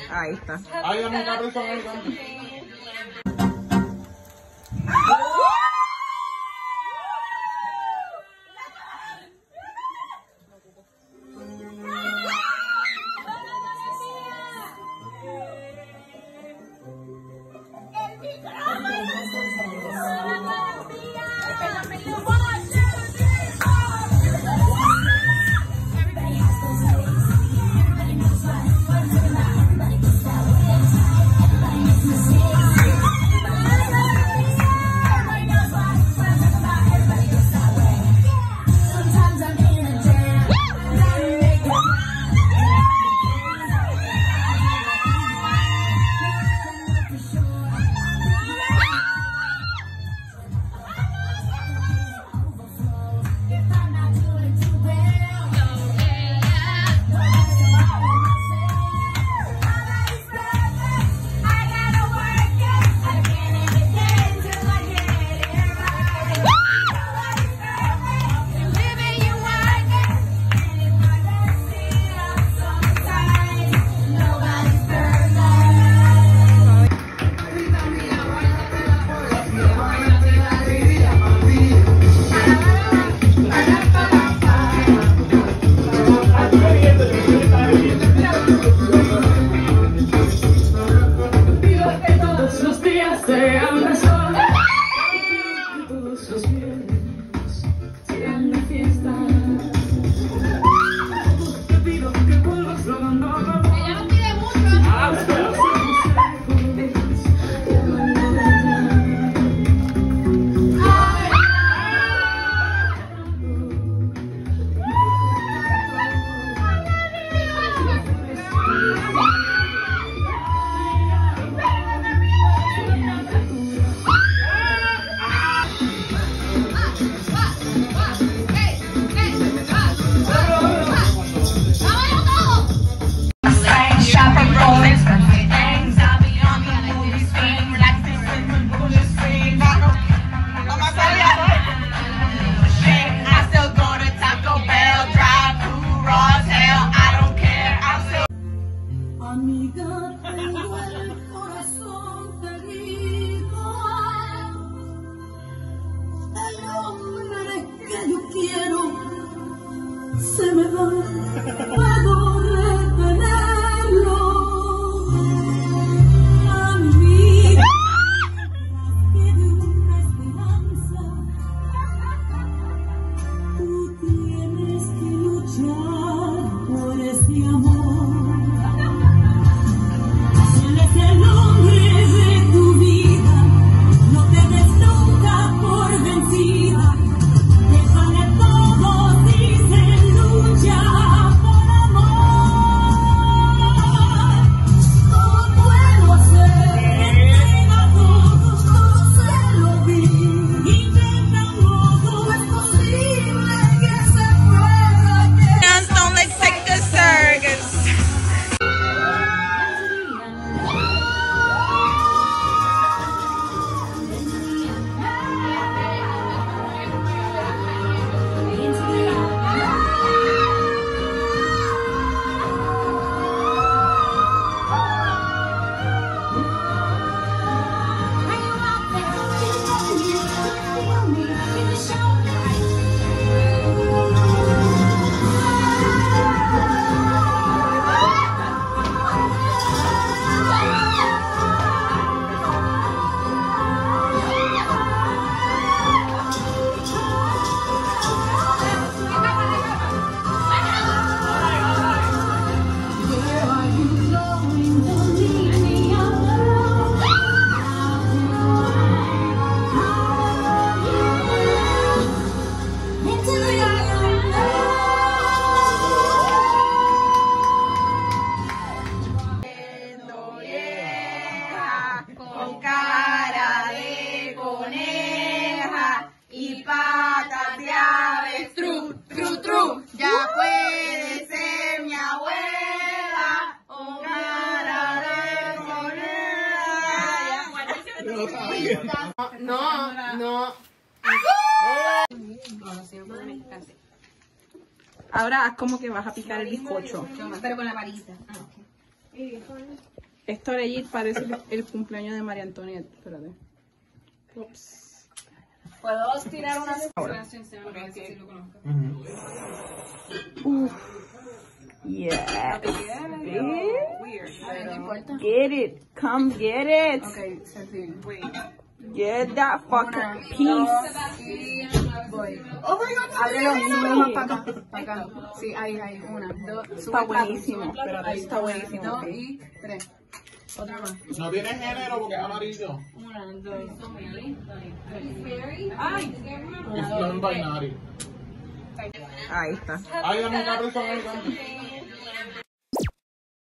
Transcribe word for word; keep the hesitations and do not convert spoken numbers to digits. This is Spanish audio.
Ahí está. Ahí vamos a abrir con él. No, no. Ahora haz como que vas a picar el bizcocho. Pero con la varita. Ah, okay. Esto legit parece el cumpleaños de María Antonieta. Espérate. Ups. ¿Puedo tirar una de Uf. Yeah. Weird. Get it. Come get it. Okay, Cecille, wait. Get that fucking piece. Voy. Oh my god. Ábrelo, sube más para acá, para acá. Sí, ahí, ahí. Una, dos. Está buenísimo. Espérate, Ahí, está buenísimo. Dos Okay. y tres. Otra más. No tiene género porque es amarillo. Una, dos. Es non-binary. Ahí está. Ay, dame una persona.